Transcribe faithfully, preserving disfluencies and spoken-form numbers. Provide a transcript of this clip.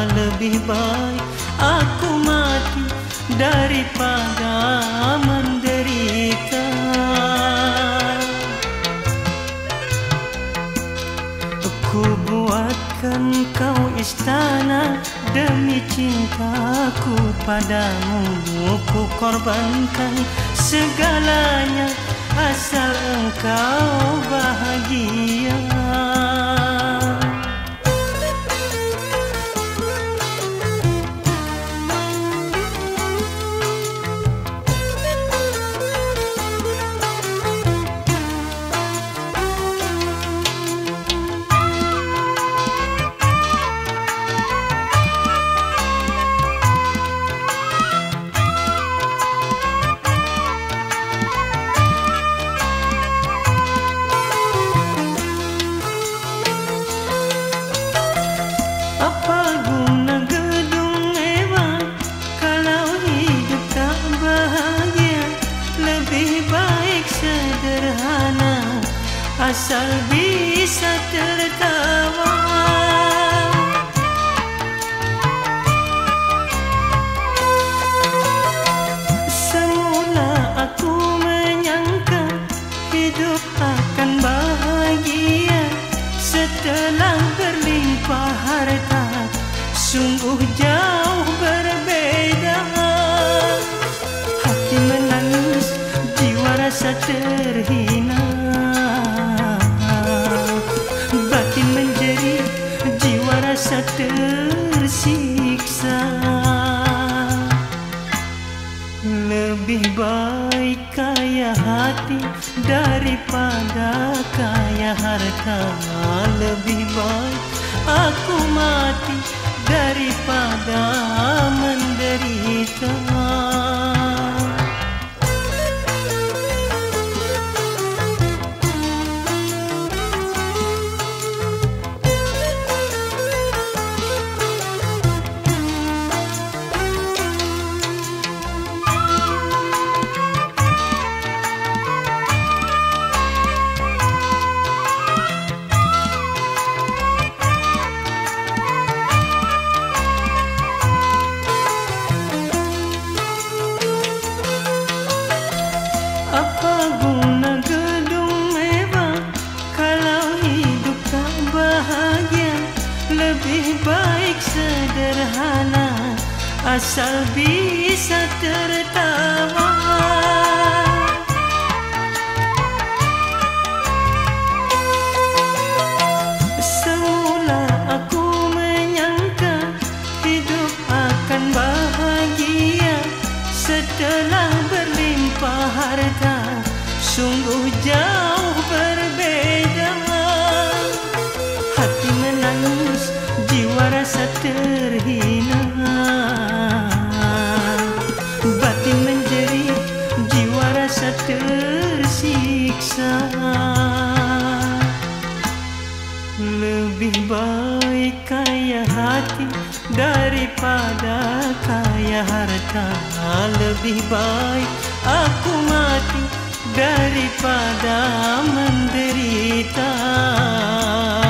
lebih baik aku mati daripada menderita. Ku buatkan kau istana demi cintaku padamu. Ku korbankan segalanya asal engkau bahagia. Asal bisa tertawa. Semula aku menyangka hidup akan bahagia setelah berlimpah harta, sungguh jauh berbeda. Hati menangis, jiwa rasa terhina, rasa tersiksa. Lebih baik kaya hati daripada kaya harta. Lebih baik aku mati daripada menderita. Apa guna gedung mewah kalau hidup tak bahagia? Lebih baik sederhana asal bisa tertawa. Semula aku menyangka hidup akan bahagia setelah berlimpah harta, sungguh jauh berbeda. Hati menangis, jiwa rasa terhina, batin menjerit, jiwa rasa tersiksa. Lebih baik kaya hati daripada kaya harta. Lebih baik aku mati daripada menderita.